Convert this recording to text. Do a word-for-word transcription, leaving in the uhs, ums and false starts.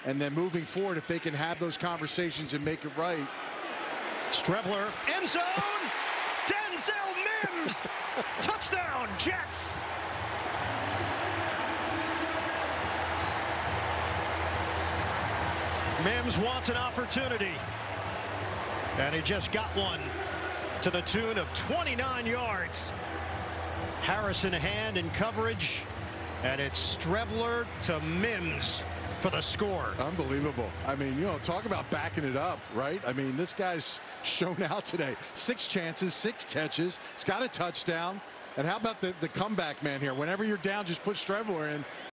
And then moving forward, if they can have those conversations and make it right. Strebler, end zone, Denzel Mims, touchdown, Jets. Mims wants an opportunity, and he just got one to the tune of twenty-nine yards. Harris in hand in coverage, and it's Strebler to Mims for the score. Unbelievable. I mean, you know, talk about backing it up, right? I mean, this guy's shown out today. Six chances, six catches. He's got a touchdown. And how about the, the comeback man here? Whenever you're down, just put Strebler in.